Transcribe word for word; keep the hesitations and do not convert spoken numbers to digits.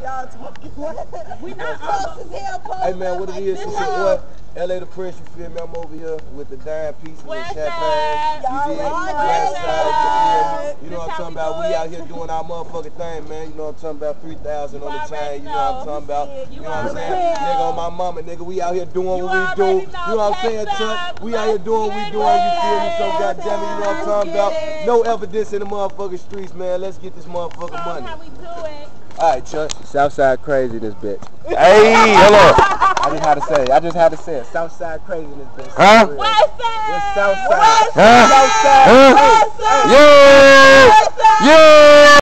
Y'all talking what? We not close as hell. Hey man, what it is? It's your boy, L A the Press. You feel me? I'm over here with the dime pieces and champagne. You did last side. You know what I'm talking about? We out here doing our motherfucking thing, man. You know what I'm talking about? three thousand on the chain. You know what I'm talking about? You know what I'm saying? Nigga on my mama, nigga. We out here doing what we do. You know what I'm saying, Chuck? We out here doing what we doing. You feel me? So goddamn it, you know what I'm talking about? No evidence in the motherfucking streets, man. Let's get this motherfucking money. How we do it? Alright, Chuck. Southside crazy in this bitch. Hey, hello. I just had to say it. I just had to say it. Southside crazy in this bitch. Huh? West side. It's Southside. Huh? Southside. Huh? Hey, hey. Yeah. Yeah.